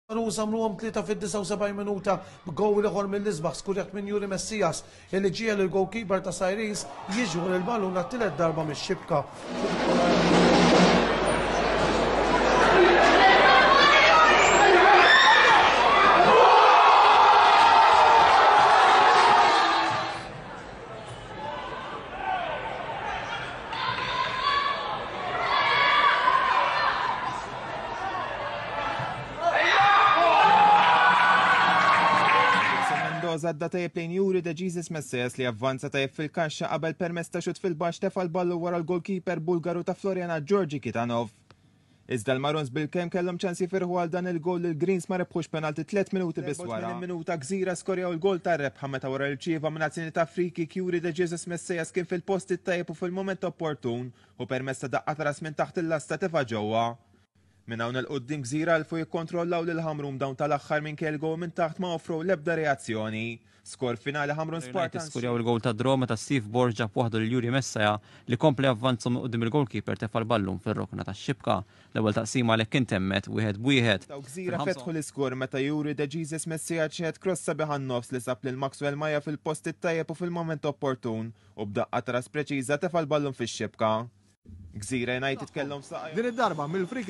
Samluhom 3 fid-79 minuta b'gowl ieħor mill-isbaħ skurjat minn Yuri Messias illi ġiel il-goalkeeper ta' Sirens jiġu il-ballun għat-tielet darba mix-xibka. Zadda tajib lejn Yuri de Jesus Messias li avvanza tajib fil-kaxxa qabel permess ta' xut fil-baxx tefal ballu wara l-goalkeeper Bulgaru ta' Floriana Georgi Kitanov. Iżda l-Maroons bil-kem kellhom ċans jifirħu għal dan il-gol il-Greens ma rebħux penalti 3 minuti biss wara. Minuta gżira skorjaw il-gol tar-rebħa meta wara l-ċieva minn azzjoni ta' friki Yuri de Jesus Messias kien fil-post it-tajjeb u fil-moment opportun u permess ta' daqqa tras minn taħt il-lasta tefa' ġewwa. Minn hawn il-qudiem gżira għalfu jikkontrollaw lil Hamrun dawn tal-aħħar minn kelgo minn taħt ma offru l-ebda reazzjoni. Skor finali Hamrun Spartans. Skurjaw il-gol ta' Droma ta' Steve Borja b'waħdu l-Yuri Messaja li kompli avvanzu minn qudiem il-goalkeeper tefal ballum fir-rokna tax-xibka. L-ewwel taqsima għalhekk kien temmet wieħed b'wieħed. Taw gżira fetħu l-iskor meta Yuri de Jesus Messias ċeħed krossa beħan nofs li sab lil Maxwell Maja fil-post it-tajjeb u fil-moment opportun u b'daqqa tras preċiża tefal ballum fix-xibka. Gżira United kellhom saqaj. Din id-darba mill-frik